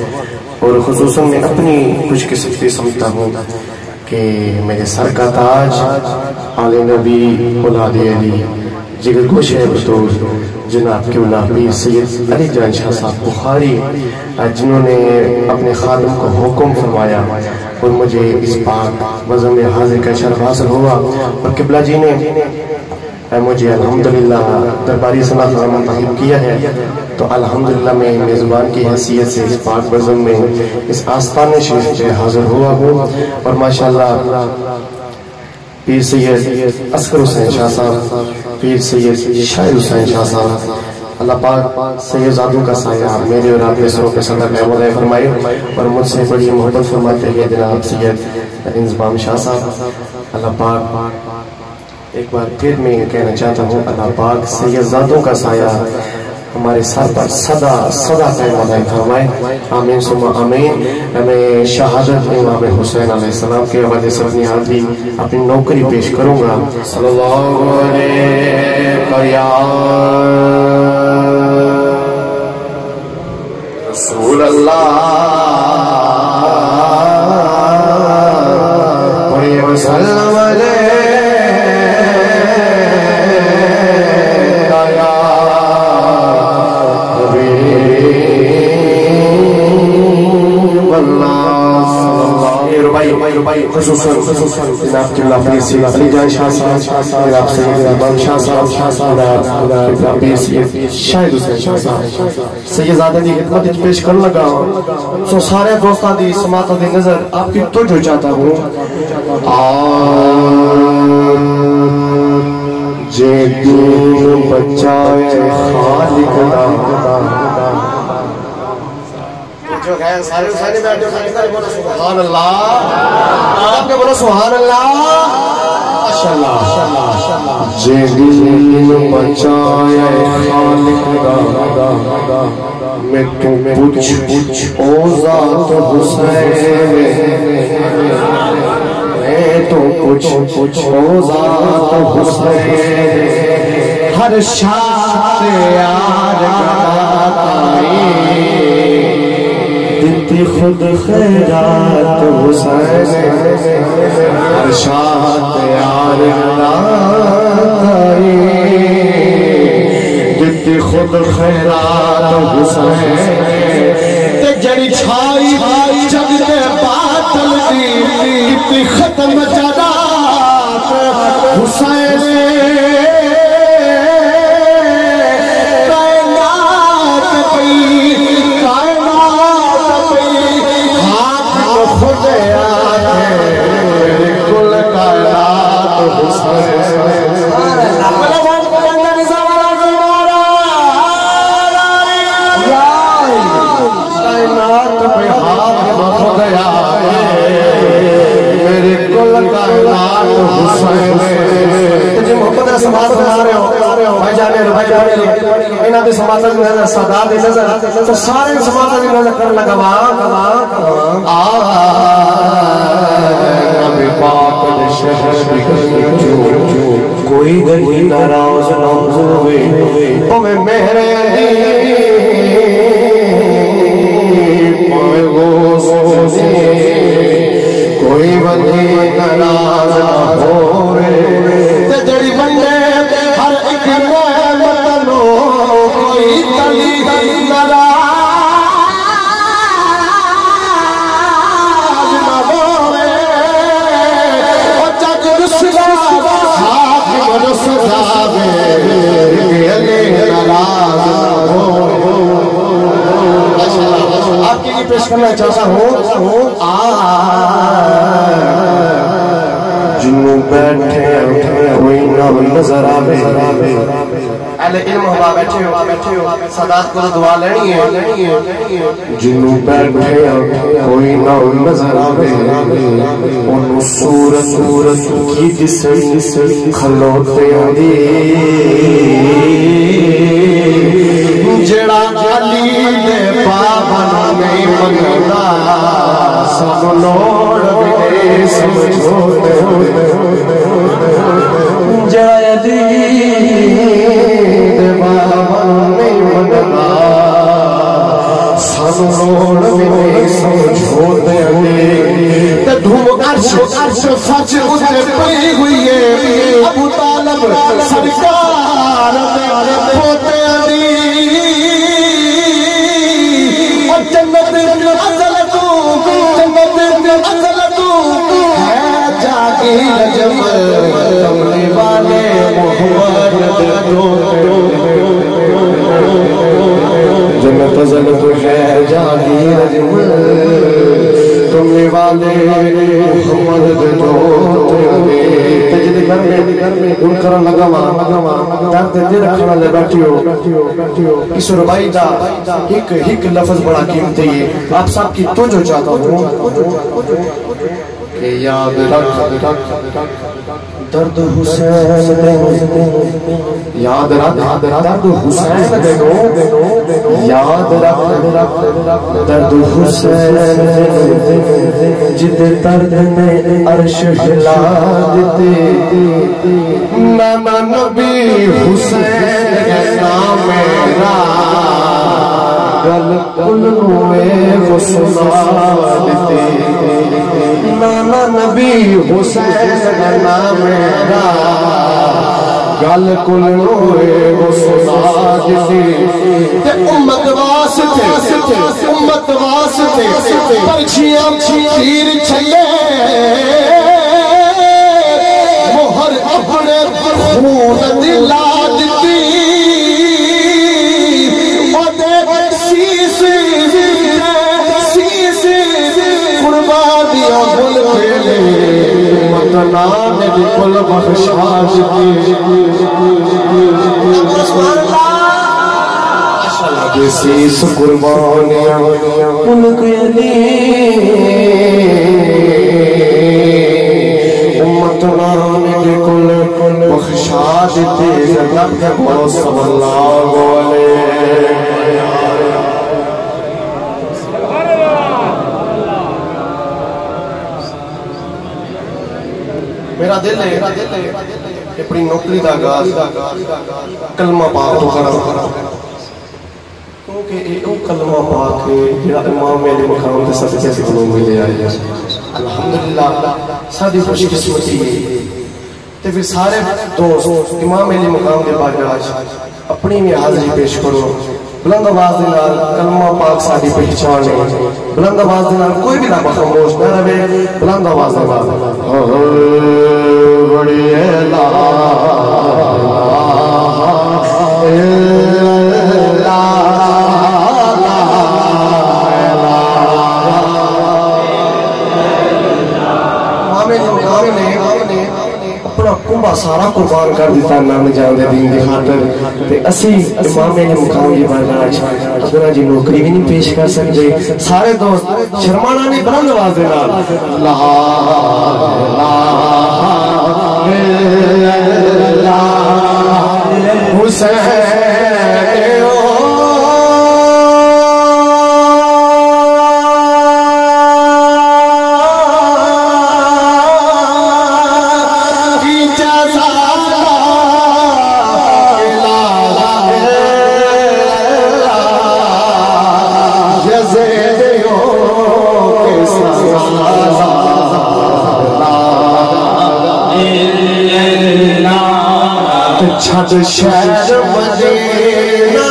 اور خصوصاً میں اپنی خوش قسمتی سمجھتا ہوں کہ میرے سر کا تاج آل نبی اولاد علی جگر گوش ہے بطور جناب قبلہ پیر سید علی جان شاہ صاحب بخاری، جنہوں نے اپنے خادم کو حکم فرمایا اور مجھے اس پاک بزم میں حاضر کا شرف حاصل ہوا، اور قبلہ جی نے مجھے الحمدللہ درباری سماعت میں منتخب کیا ہے، تو الحمدللہ میں میزبان کی حیثیت سے اس پاک بزم میں اس آستان شریف سے حاضر ہوا ہوں، اور ماشاءاللہ پیر سید اصغر حسین شاہ صاحب، پیر سید شاہد حسین شاہ صاحب، اللہ پاک سید زادوں کا سایہ میرے اور آپ کے سروں پہ صدق احمد فرمائے، اور مجھ سے بڑی محبت فرماتے ہیں جناب سید انضمام شاہ صاحب، اللہ پاک ایک بار پھر میں کہنا چاہتا ہوں اللہ پاک سید زادوں کا سایہ ہمارے سر پر صدا صدا قائم دائم فرمائے، آمین ثم آمین۔ میں شہادت امام حسین علیہ السلام کے حوالے سے اپنی حاضری اپنی نوکری پیش کروں گا۔ صلی اللہ علیہ یا رسول اللہ وسلم علیہ خصوصاً جناب قبلہ پیر سید علی جان شاہ صاحب، جناب سید امام شاہ صاحب، جناب قبلہ پیر سید شاہد حسین شاہ صاحب، سید زادہ دی خدمت پیش کرنے لگا سو سارے دوستان دی سماعت دی نظر آپ کی توجہ چاہتا ہوں۔ جے دین بچائے خالق دا جو ہے سارے حسینی بیٹھے بولو سبحان اللہ، آپ کے بولو سبحان اللہ، ماشاءاللہ۔ جے دین بچائے خالق دا میں تو پوچھ او ذات حسین، میں تو پوچھ او ذات حسین، ہر شاعر یار گائی دیتی خود خیرات حسین، ہر شاعر یار گائی دیتی خود خیرات حسین، تے جڑی چھائی جگ دے باطل دی کتی ختم جرات حسین، تو سارے سماعت دی نظر کر لگا نبی پاک دے شہر کوئی گلی ناراض نہ ہوئے، پویں میرے پویں غوث کوئی بندی ناراض نہ ہوئے، تے جڑی بندے ہر ایک نعمت نو کوئی تلی ناراض نہ ہوئے، او جگ رسوا حاکم رسوا بے علی ناراض نہ ہوئے۔ آپ کی پیش کرنا چاہتا ہوں جنوں بیٹھے کوئی نہ نظر آوے، اہل علم ہوا بیٹھے ہو صدات کو دعا لینی ہے، جنوں بیٹھے کوئی نہ نظر آوے، انہوں صورت کی جسم کھلوتے ہوئی، جڑا علی دے پابن نہیں منگا سب لوڑ بھی سمجھوتے ہوئے، جڑا علی دے پابن نہیں منگا سب روڑ میں سمجھو دے تے دھوم عرش سچ اتے پئی ہوئی ہے ابو طالب سرکار دے پوتے دی اور جنت ازل تو جنت ازل تو ہے جاگی رجب کملی والے محمد جنت ازل تو ہے جاگی رجب کملی والے محمد تجد گھر میں ان کرن لگا وہاں درد دل رکھنا لے بیٹھی ہو اس ربائی دا ایک لفظ بڑا قیمتی ہے آپ سب کی توجہ چاہتا ہوں کہ یاد رکھ درد حسین دے یاد رکھ درد حسین دے یاد رکھ درد حسین جد درد میں عرش ہلا دیتے نانا نبی حسین ہے نام میرا گل کلوے وہ سنا دیتے نانا نبی حسین ہے نام میرا گل کلوے وہ سنا دیتے امت واسطے پرچیاں تیر چھلے مہر اپنے خون دلا دیتی اور دیکھ سیس قربانیاں بل پھیلے مطنان دی کل بخشا دیتی سیس قربانیاں ان کے امت نانے کے کل بخشا دیتے زندب کے بہت صلی اللہ علیہ میرا دل ہے کہ اپنی نوکری دا آغاز کلمہ پاک تو کرا کیونکہ ایک کلمہ پاک ہے جڑا امام علی مقام کے ساتھ کیسے بنو ملے آئے الحمدللہ سادی خوش قسمتی ہے تو پھر سارے دوست امام علی مقام کے بعد اپنی میں حاضری پیش کرو بلند آواز دینال کلمہ پاک سادی پہچان ہے بلند آواز دینال کوئی بھی نہ خاموش نہ رہے بلند آواز دینال بڑی کنبا سارا قربان کر دیتا نام جان دے دین دی خاطر تے اسی امام علی مقام دی بارگاہ اگر جی نوکری بھی نہیں پیش کر سکتے سارے دوست شرمانا نہیں بلند آواز دے نال لا حسین چھت شہر مدینہ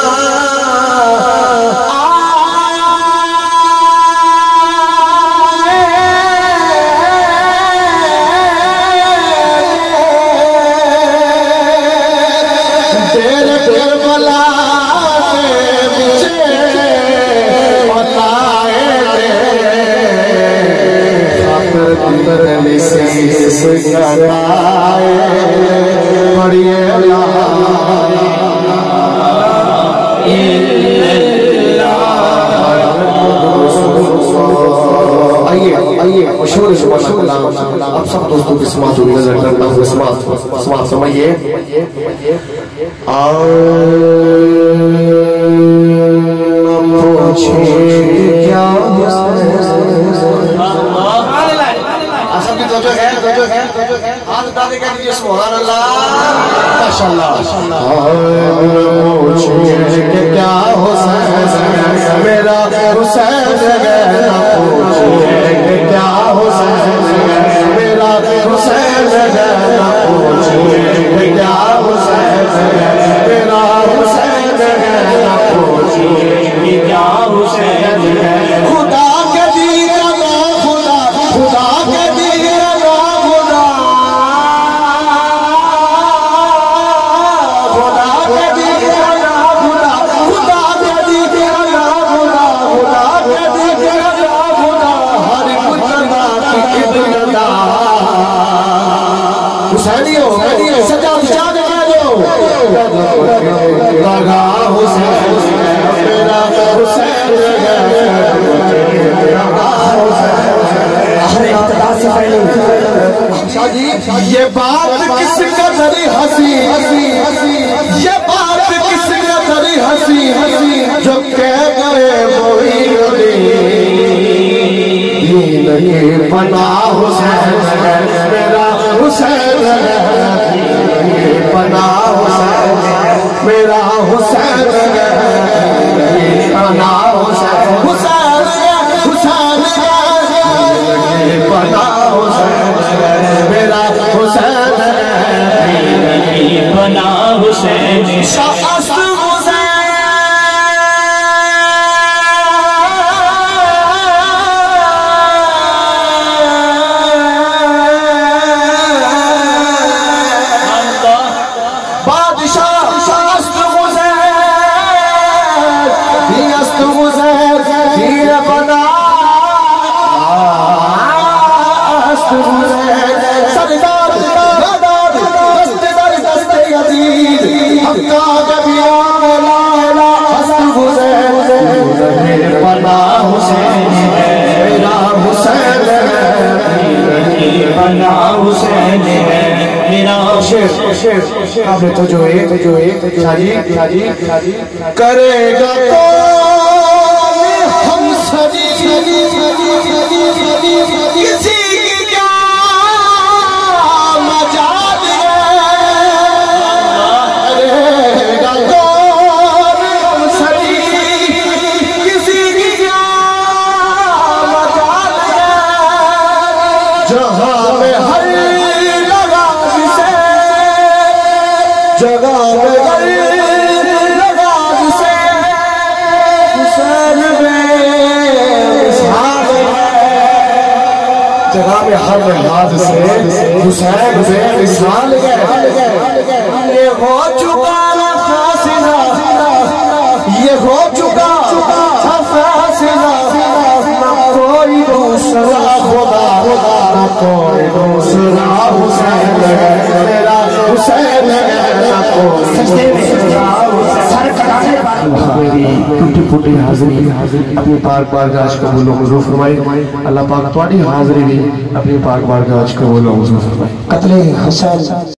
آپ سب دوستوں کی سماعت ہوئی نظر کرتا ہوں سماعت سمائیے پوچھے کیا ہاتھ اٹھانے کہہ دیجیے سبحان اللہ ماشاءاللہ پوچھے کیا حسین میرا حسین ہے نہ پوچھیے کیا حسین ہے میرا حسین ہے نہ پوچھیے کیا حسین ہے میرا حسین ہے نہ پوچھیے کیا حسین ہے خدا کے دین کا خدا خدا کے دین کا خدا خدا کے دین کا خدا خدا کے دین کا خدا خدا کے دین کا خدا ہر مجتبا کی ابتدا حسینیوں سجاد شاد کہو لگا حسین میرا حسین یہ بات کس قدر ہنسی یہ بات کس قدر ہنسی جو کہہ گئے وہی نہیں بنا حسین میرا حسین بنا حسین میرا حسین بنا حسین حسین حسین بنا حسین میرا حسین بنا حسین شاست قابل تو جو ہے کرے گا کون ہم سبھی کسی کی کیا مجال ہے کرے گا کون ہم سبھی کسی کی کیا مجال ہے جہاں میں ہر جگہ میں ہر لگا سے حسین میں اسحاق جگہ میں ہر لحاظ سے حسین میں اسحاق یہ ہو چکا فاصلہ یہ ہو چکا فاصلہ نہ کوئی دوسرا خدا نہ کوئی دوسرا حسین میرا حسین میری ٹوٹی پھوٹی حاضری اپنی پاک بارگاہ قبول و منظور فرمائے اللہ پاک تواڈی حاضری بھی اپنی پاک بارگاہ قبول و منظور فرمائے قتل حسین